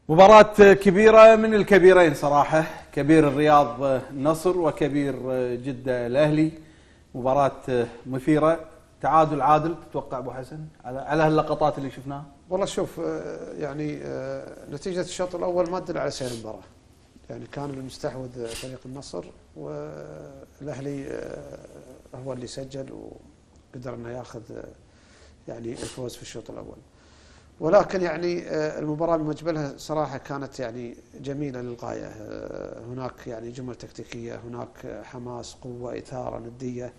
مباراة كبيرة من الكبيرين صراحة، كبير الرياض النصر وكبير جدة الأهلي. مباراة مثيرة، تعادل عادل. تتوقع أبو حسن على هاللقطات اللي شفناها؟ والله شوف، يعني نتيجة الشوط الأول ما تدل على سير المباراة. يعني كان المستحوذ فريق النصر، والأهلي هو اللي سجل وقدر انه ياخذ يعني الفوز في الشوط الأول. ولكن يعني المباراة بمجملها صراحة كانت يعني جميلة للغاية. هناك يعني جمل تكتيكية، هناك حماس، قوة، إثارة، ندية.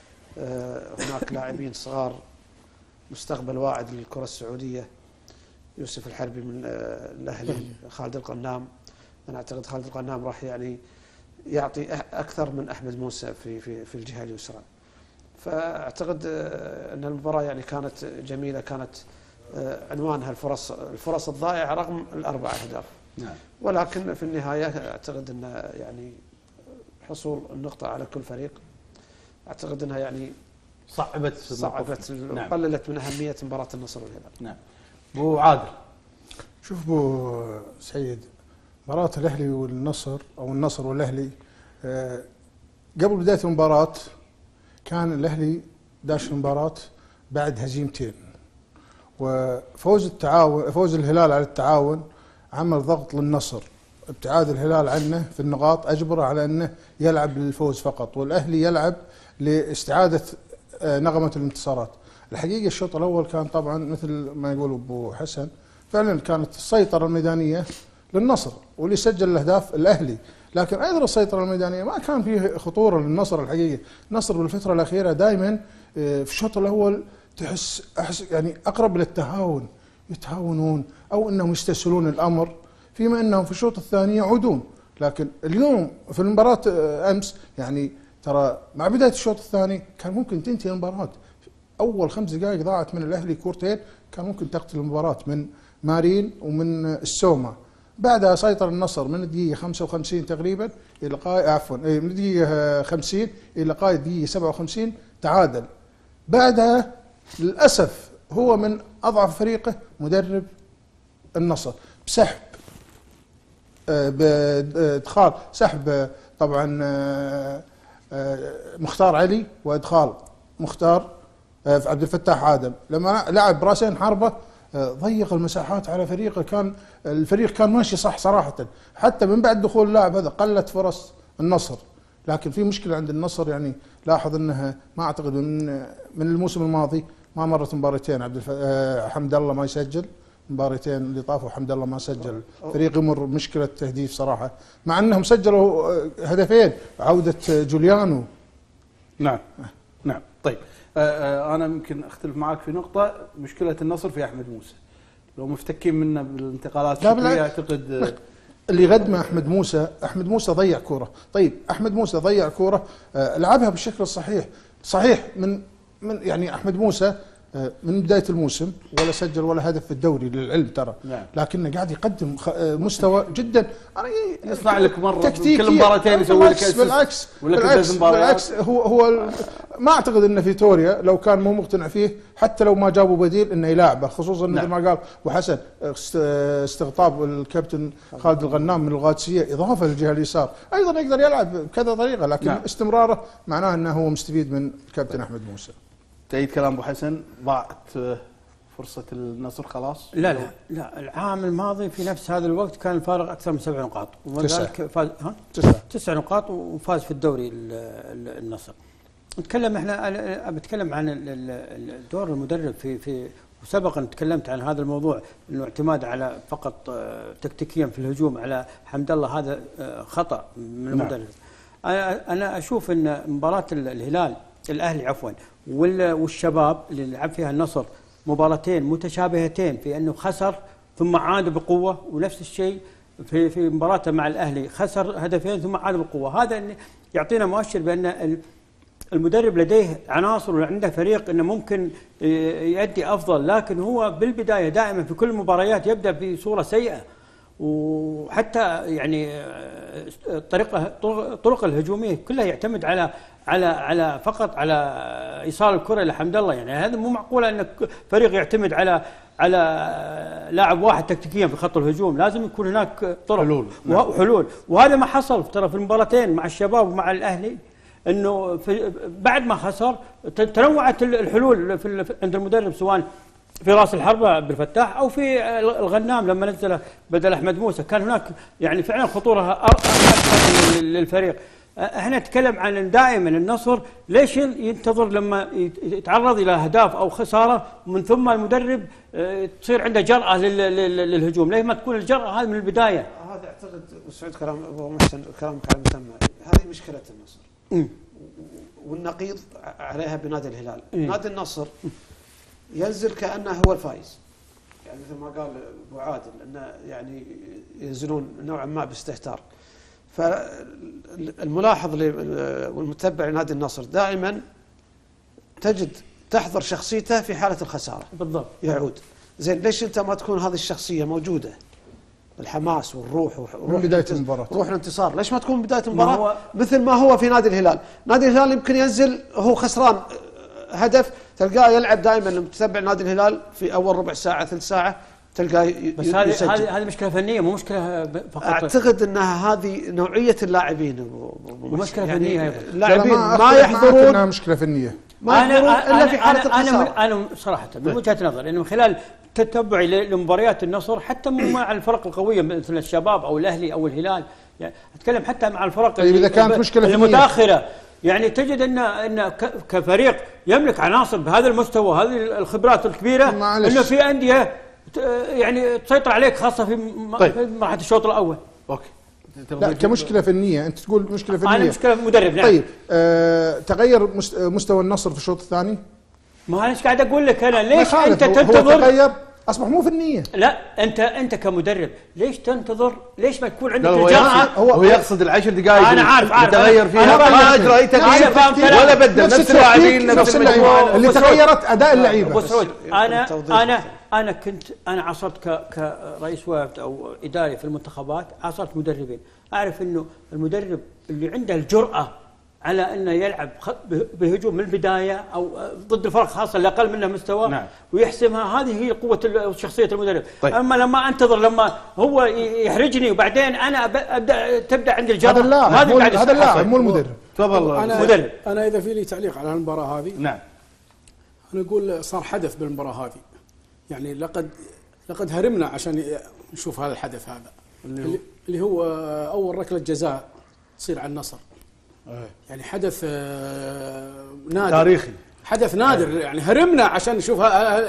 هناك لاعبين صغار، مستقبل واعد للكرة السعودية. يوسف الحربي من الأهلي، خالد القنام. أنا أعتقد خالد القنام راح يعني يعطي أكثر من أحمد موسى في الجهة اليسرى. فأعتقد أن المباراة يعني كانت جميلة، كانت عنوانها الفرص الضائعة رغم الأربع أهداف. نعم. ولكن في النهاية أعتقد أن يعني حصول النقطة على كل فريق أعتقد أنها يعني صعبت وقللت من أهمية مباراة النصر والهلال. نعم. أبو عادل، شوف أبو سعيد، مباراة الأهلي والنصر أو النصر والأهلي قبل بداية المباراة كان الأهلي داش المباراة بعد هزيمتين، وفوز الهلال على التعاون عمل ضغط للنصر. ابتعاد الهلال عنه في النقاط أجبره على أنه يلعب للفوز فقط، والأهلي يلعب لاستعادة نغمة الانتصارات. الحقيقة الشوط الأول كان طبعا مثل ما يقول أبو حسن، فعلا كانت السيطرة الميدانية للنصر، واللي سجل الأهداف الأهلي، لكن أيضا السيطرة الميدانية ما كان فيه خطورة للنصر. الحقيقة النصر بالفترة الأخيرة دائما في الشوط الأول أحس يعني أقرب للتهاون، يتهاونون أو أنهم يستسهلون الأمر، فيما أنهم في الشوط الثاني يعودون. لكن اليوم في المباراة أمس يعني ترى مع بداية الشوط الثاني كان ممكن تنتهي المباراة. أول 5 دقائق ضاعت من الأهلي كورتين كان ممكن تقتل المباراة من مارين ومن السومة. بعدها سيطر النصر من الدقيقة 55 تقريبا إلى من الدقيقة 50 إلى قائد الدقيقة 57 تعادل. بعدها للأسف هو من أضعف فريقه مدرب النصر بسحب بإدخال سحب طبعا مختار علي وإدخال مختار عبد الفتاح آدم. لما لعب راسين حربة ضيق المساحات على فريقه. كان الفريق كان ماشي صح صراحة، حتى من بعد دخول اللاعب هذا قلت فرص النصر. لكن في مشكلة عند النصر، يعني لاحظ انها ما اعتقد من الموسم الماضي ما مرت مباراتين حمد الله ما يسجل، مباراتين اللي طافوا حمد الله ما سجل. فريق يمر مشكلة تهديف صراحة، مع انهم سجلوا هدفين عودة جوليانو. نعم نعم. طيب انا يمكن اختلف معك في نقطة، مشكلة النصر في احمد موسى. لو مفتكين منه بالانتقالات الشتوية اعتقد اللي قدمه احمد موسى ضيع كوره. طيب احمد موسى ضيع كوره لعبها بالشكل الصحيح، صحيح من يعني احمد موسى من بدايه الموسم ولا سجل ولا هدف في الدوري للعلم ترى. نعم. لكنه قاعد يقدم مستوى جدا. انا يصنع لك مره كل مباراتين يسوي لك بالعكس هو ما اعتقد ان فيتوريا لو كان مو مقتنع فيه حتى لو ما جابوا بديل انه يلاعبه، خصوصا مثل ما قال وحسن استقطاب الكابتن خالد الغنام من القادسيه اضافه للجهه اليسار، ايضا يقدر يلعب بكذا طريقه، لكن استمراره معناه انه هو مستفيد من الكابتن احمد موسى. تأييد كلام ابو حسن، ضاعت فرصة النصر خلاص؟ لا العام الماضي في نفس هذا الوقت كان الفارق أكثر من 7 نقاط، وذلك فاز 9 نقاط وفاز في الدوري النصر. احنا بتكلم عن دور المدرب في وسبقا تكلمت عن هذا الموضوع، انه اعتماد على فقط تكتيكيا في الهجوم على حمد الله هذا خطأ من المدرب. انا اشوف ان مباراة الاهلي والشباب اللي لعب فيها النصر مباراتين متشابهتين في انه خسر ثم عاد بقوه، ونفس الشيء في مباراته مع الاهلي خسر هدفين ثم عاد بقوه. هذا يعطينا مؤشر بان المدرب لديه عناصر وعنده فريق انه ممكن يؤدي افضل، لكن هو بالبدايه دائما في كل المباريات يبدا بصوره سيئه، وحتى يعني طرق الهجوميه كلها يعتمد على فقط على ايصال الكره لحمد الله. يعني هذا مو معقوله ان فريق يعتمد على لاعب واحد تكتيكيا في خط الهجوم، لازم يكون هناك طرق وحلول. وهذا ما حصل ترى في المباراتين مع الشباب ومع الاهلي، انه بعد ما خسر تنوعت الحلول عند المدرب، سواء في راس الحربة عبد الفتاح او في الغنام لما نزله بدل احمد موسى، كان هناك يعني فعلا خطوره اكثر للفريق. احنا نتكلم عن دائما النصر ليش ينتظر لما يتعرض الى اهداف او خساره ومن ثم المدرب تصير عنده جرأة للهجوم؟ ليه ما تكون الجرأة هذه من البدايه؟ هذا اعتقد سعود كلام ابو محسن، كلامك على المتم، هذه مشكله النصر. والنقيض عليها بنادي الهلال. نادي النصر ينزل كانه هو الفايز، يعني مثل ما قال ابو عادل انه يعني ينزلون نوعا ما باستهتار. فالملاحظ والمتبع لنادي النصر دائما تحضر شخصيته في حاله الخساره. بالضبط. يعود زين، ليش انت ما تكون هذه الشخصيه موجوده؟ الحماس والروح من بدايه المباراه، روح الانتصار، ليش ما تكون بدايه المباراه مثل ما هو في نادي الهلال؟ نادي الهلال يمكن ينزل هو خسران هدف، تلقاه يلعب دائما. لما تتابع نادي الهلال في اول ربع ساعه ثلث ساعه تلقاه بس هذه مشكله فنيه، مو مشكله فقط. اعتقد انها هذه نوعيه اللاعبين، مشكله فنيه ايضا. اللاعبين ما يحضرون، انها مشكله فنيه، ما يحضرون الا في حاله الخساره. انا صراحه من وجهه نظري انه من خلال تتبعي لمباريات النصر حتى مع الفرق القويه مثل الشباب او الاهلي او الهلال، يعني اتكلم حتى مع الفرق طيب اذا كانت مشكله المتاخره، يعني تجد ان كفريق يملك عناصر بهذا المستوى، هذه الخبرات الكبيره، انه في انديه يعني تسيطر عليك، خاصه في مرحله الشوط الاول. اوكي. لا كمشكله فنيه، انت تقول مشكله فنيه. انا مشكله مدرب. نعم. طيب تغير مستوى النصر في الشوط الثاني؟ ما انا ايش قاعد اقول لك، انا ليش انت تنتظر؟ هو تغير، اصبح مو فنيه. لا انت كمدرب ليش تنتظر؟ ليش ما تكون عندك هو يقصد العشر دقائق انا عارف يتغير فيها، ما اجرى اي تغيير ولا بدل نفس اللاعبين نفس المجموعه اللي تغيرت اداء اللعيبه. ابو سعود، انا كنت عاصرت كرئيس وفد او اداري في المنتخبات، عاصرت مدربين، اعرف انه المدرب اللي عنده الجرأة على انه يلعب بهجوم من البدايه او ضد الفرق خاصه اللي اقل منه مستوى، نعم، ويحسمها، هذه هي قوه شخصيه المدرب. طيب. اما لما انتظر لما هو يحرجني وبعدين انا تبدا عندي الجرأة، هذا اللاعب مو المدرب. تفضل. انا اذا في لي تعليق على المباراه هذه. نعم. انا اقول صار حدث بالمباراه هذه، يعني لقد هرمنا عشان نشوف هذا الحدث هذا اللي هو اول ركله جزاء تصير على النصر. يعني حدث نادر تاريخي، حدث نادر. يعني هرمنا عشان نشوف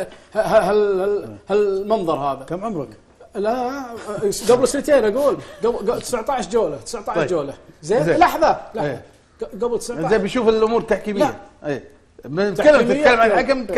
هالمنظر هذا. كم عمرك؟ لا قبل سنتين اقول، قبل 19 جوله. طيب. جوله. زين لحظه قبل 19. زين بنشوف الامور التحكيميه. اي بنتكلم عن الحكم.